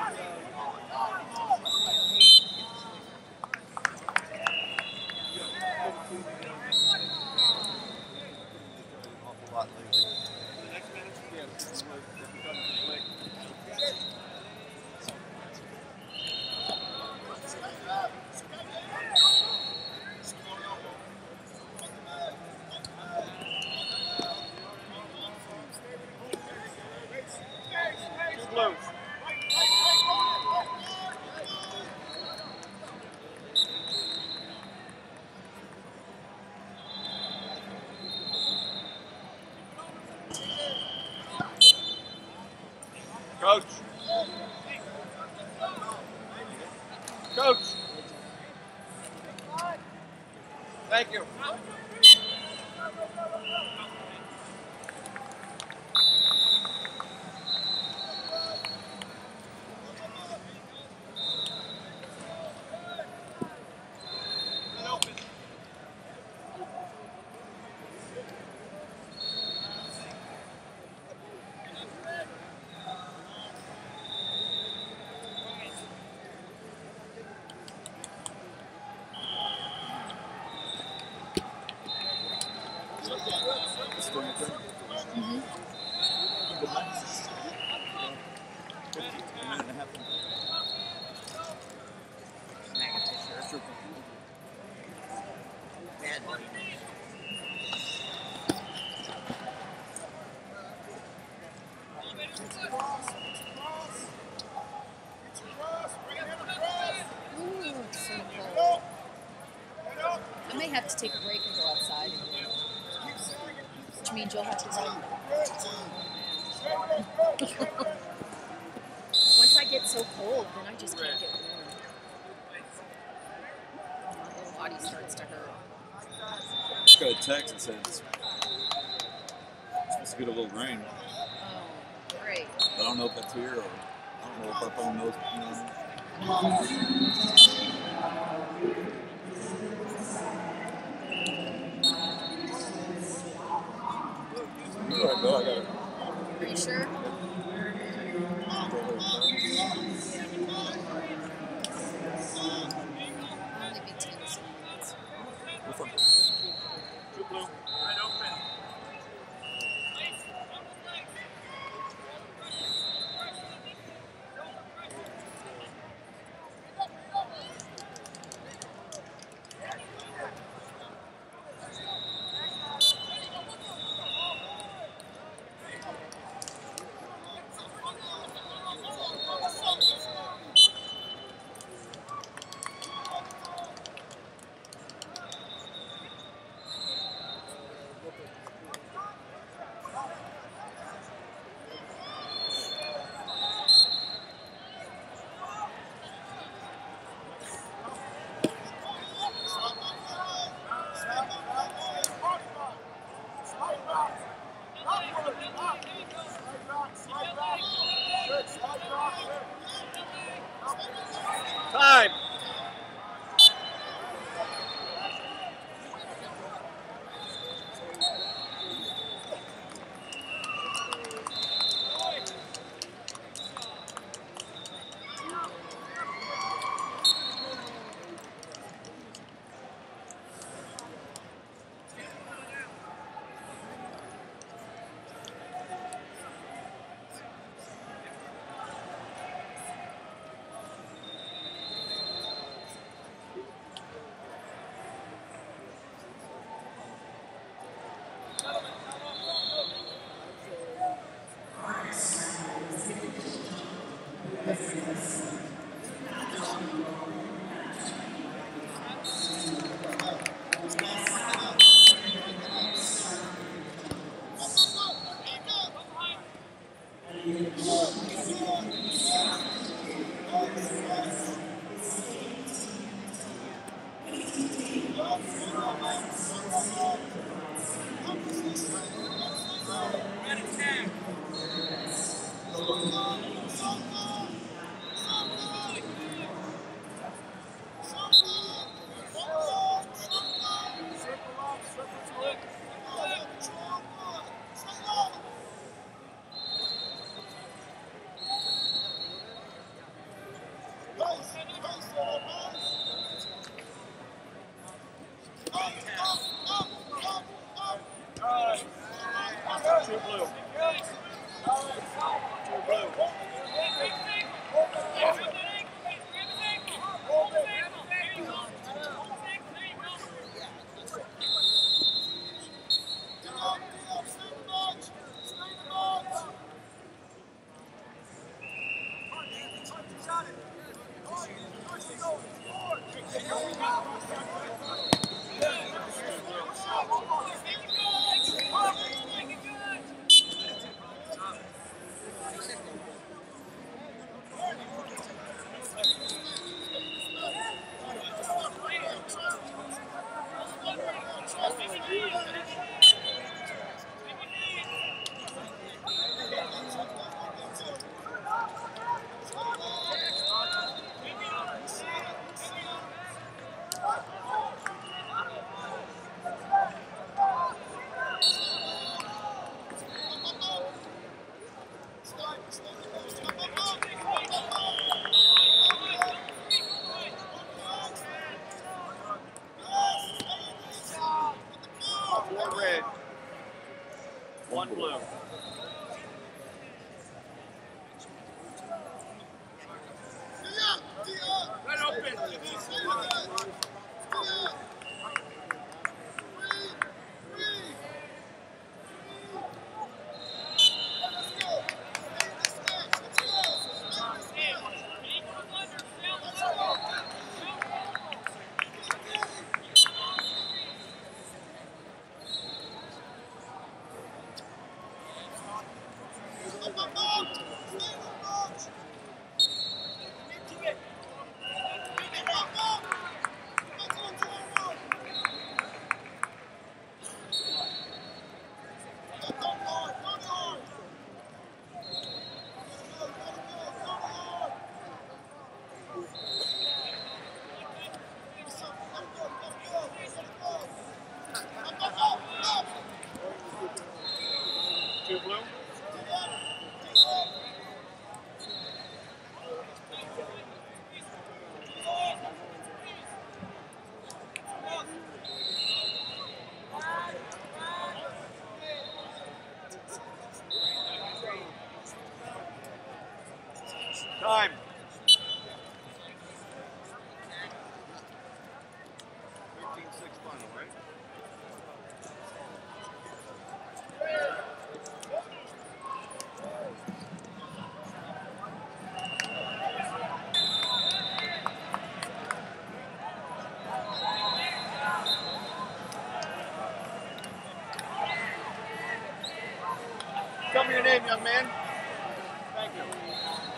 Coach. Coach. Thank you. I may have to take a break and go outside, which means you'll have to run. Once I get so cold, then I just can't get warm. My whole body starts to hurt. Just got a text that says it's supposed to get a little rain. Oh, great. I don't know if that's here or I don't know if our phone knows. You know. I got it. Are you sure? Only be 10 minutes. Time. 4 red, 1 blue. Right open. Two blue. Time. 13-6 final, right? Tell me your name, young man. Thank you.